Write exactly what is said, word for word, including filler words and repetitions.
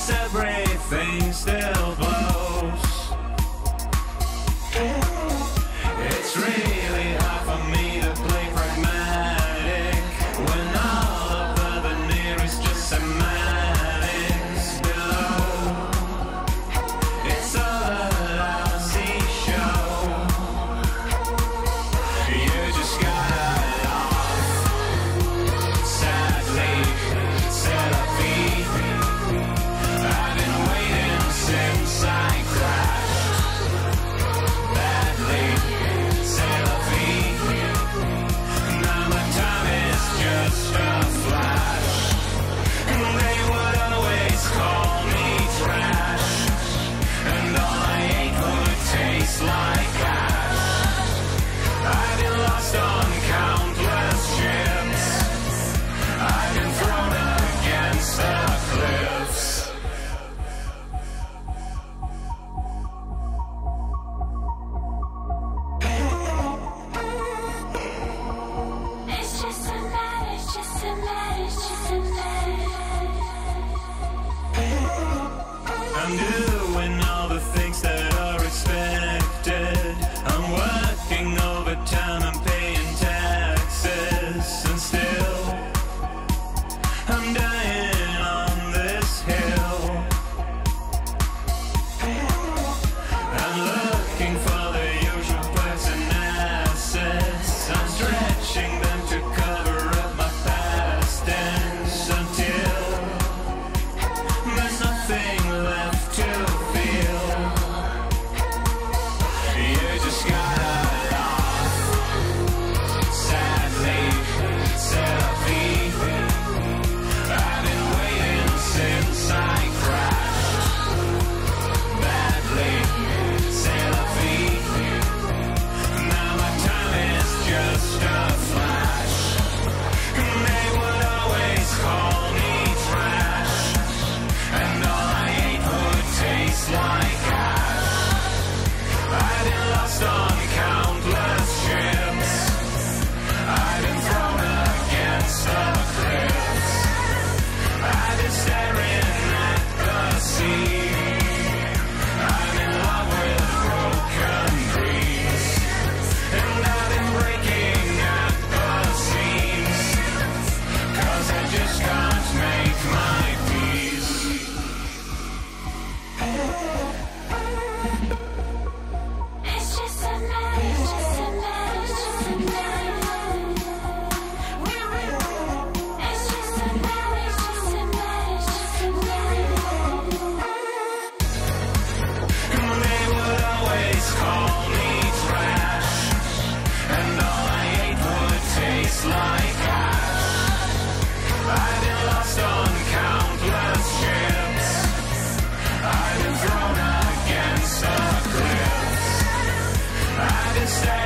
'cause everything still blows. It's really hard for me to play pragmatic when all of the veneer is just semantics below. It's all a lousy show. You just gotta laugh. Sadly, c'est la vie. I've been waiting since I crashed. Badly, c'est la vie. Now my time is just a flash. They would always call me trash, and all I ate would taste like ash. I've been lost on countless ships. I've been thrown against the cliffs. It's just a matter, it's just a matter, it's just a matter. I'm doing all the things that are expected. I'm working overtime, I'm paying taxes, and still I'm dying on this hill. I'm looking for the usual perks and assets. I'm stretching them to cover up my past ends until there's nothing left to feel. You just gotta laugh. Sadly, c'est la vie. I've been waiting since I crashed. Badly, c'est la vie. Now my time is just a flash. They would always call me trash, and all I ate would taste like ash. I've been lost on countless ships. I've been thrown against the cliffs. I've been staring at the sea. I'm in love with broken dreams, and I've been breaking at the seams, 'cause I just can't make my peace. It's just a matter, it's just a matter, it's just a matter. It's just a matter, it's just a matter, it's just a matter. They would always call me trash, and all I ate would taste like ash. I've been lost on countless ships. I've been thrown against the cliffs. I've been staring